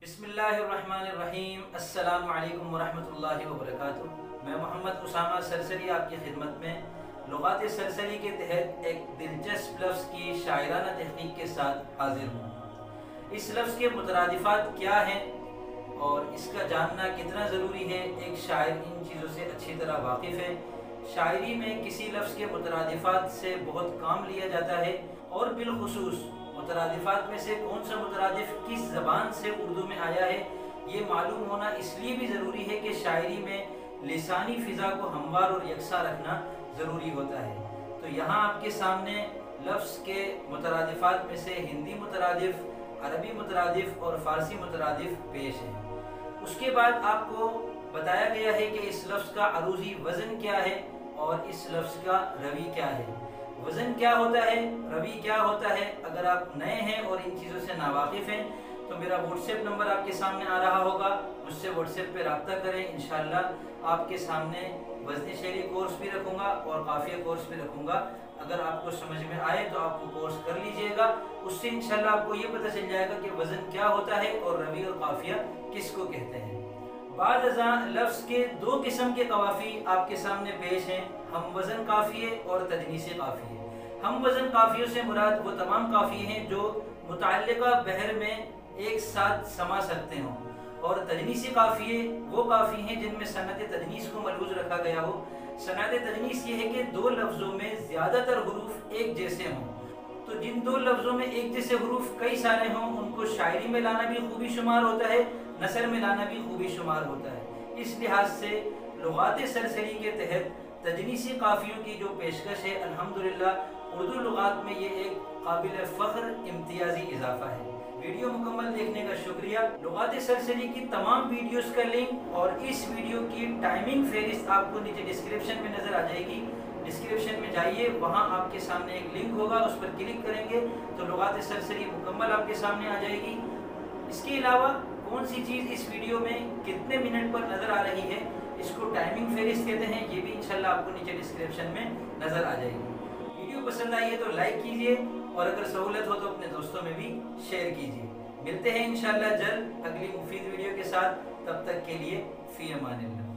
बिस्मिल्लाहिर्रहमानिर्रहीम। अस्सलामु अलैकुम वरहमतुल्लाहि वबरकातुहू। मैं मोहम्मद उसामा सरसरी आपकी खिदमत में लुगात सरसरी के तहत एक दिलचस्प लफ्ज़ की शायराना तहकीक के साथ हाजिर हूँ। इस लफ्ज़ के मुतरादिफ़ात क्या हैं और इसका जानना कितना ज़रूरी है, एक शायर इन चीज़ों से अच्छी तरह वाकिफ़ है। शायरी में किसी लफ्ज़ के मुतरादिफ़ात से बहुत काम लिया जाता है और बिलखुसूस मुतरादिफ़ात में से कौन सा मुतरादिफ़ किस ज़बान से उर्दू में आया है, ये मालूम होना इसलिए भी ज़रूरी है कि शायरी में लिसानी फ़िज़ा को हमवार और यकसा रखना ज़रूरी होता है। तो यहाँ आपके सामने लफ्ज़ के मुतरादिफ़ात में से हिंदी मुतरादिफ़, अरबी मुतरादिफ़ और फ़ारसी मुतरादिफ़ पेश है। उसके बाद आपको बताया गया है कि इस लफ्ज़ का अरूज़ी वज़न क्या है और इस लफ्ज़ का रवी क्या है। वज़न क्या होता है, रवी क्या होता है। अगर आप नए हैं और इन चीज़ों से नावाकिफ़ हैं तो मेरा व्हाट्सएप नंबर आपके सामने आ रहा होगा, मुझसे व्हाट्सएप पे रब्ता करें। इंशाअल्लाह आपके सामने वज़न शेरी कोर्स भी रखूँगा और काफ़िया कोर्स भी रखूँगा। अगर आपको समझ में आए तो आप वो कोर्स कर लीजिएगा, उससे इंशाअल्लाह आपको ये पता चल जाएगा कि वज़न क्या होता है और रवी और काफ़िया किसको कहते हैं। बाद अज़ां लफ्ज़ के दो किस्म के कवाफ़ी आपके सामने पेश हैं, हम वज़न काफ़िये और तजनीसी काफ़िये। हम वज़न काफ़ियों से मुराद वो तमाम काफ़िये हैं जो मुतअल्लिक़ा बहर में एक साथ समा सकते हों, और तजनीसी काफ़िये वो काफ़ी हैं जिनमें सनअत तजनीस को मलहूज़ रखा गया हो। सनअत तजनीस ये है कि दो लफ्ज़ों में ज़्यादातर हुरूफ एक जैसे हों। तो जिन दो लफ्ज़ों में एक जैसे हुरूफ कई सारे हों उनको शायरी में लाना भी खूबी शुमार होता है, नसर में लाना भी खूबी शुमार होता है। इस लिहाज से लुगात सरसरी के तहत तजनीसी काफ़ियों की जो पेशकश है, अल्हम्दुलिल्लाह उर्दू लुगात में ये एक काबिल फ़ख्र इम्तियाज़ी इजाफ़ा है। वीडियो मुकम्मल देखने का शुक्रिया। लुगात सरसरी की तमाम वीडियोस का लिंक और इस वीडियो की टाइमिंग फहरिस्त आपको नीचे डिस्क्रिप्शन में नज़र आ जाएगी। डिस्क्रिप्शन में जाइए, वहाँ आपके सामने एक लिंक होगा, उस पर क्लिक करेंगे तो लुगात सरसरी मुकम्मल आपके सामने आ जाएगी। इसके अलावा कौन सी चीज़ इस वीडियो में कितने मिनट पर नज़र आ रही है, इसको टाइमिंग फहरिस्त कहते हैं, ये भी इंशाल्लाह आपको नीचे डिस्क्रिप्शन में नज़र आ जाएगी। वीडियो पसंद आई है तो लाइक कीजिए और अगर सहूलत हो तो अपने दोस्तों में भी शेयर कीजिए। मिलते हैं इंशाल्लाह जल्द अगली मुफीद वीडियो के साथ, तब तक के लिए फ़ी अमानिल्लाह।